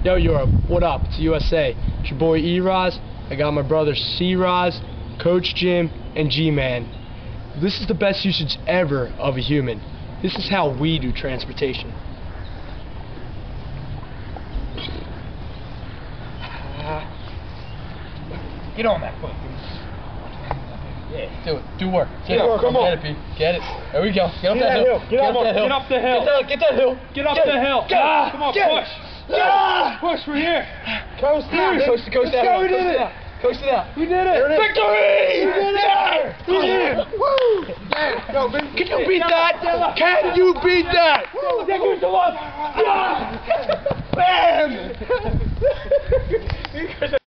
Yo, Europe, what up? It's USA. It's your boy E-Roz. I got my brother C-Roz, Coach Jim, and G-Man. This is the best usage ever of a human. This is how we do transportation. Get on that foot. Yeah, do it. Do work. Get it. Come on. Get it, Pete. Get it. There we go. Get up that hill. Get up that hill. Get up the hill. Get that hill. Get up the hill. Come on, push. Push, we're here. Coast down. Coast down. We did it. Coast it out. We did it. Victory! We did it. We did it. Woo! Can you beat that? Can you beat that? Bam!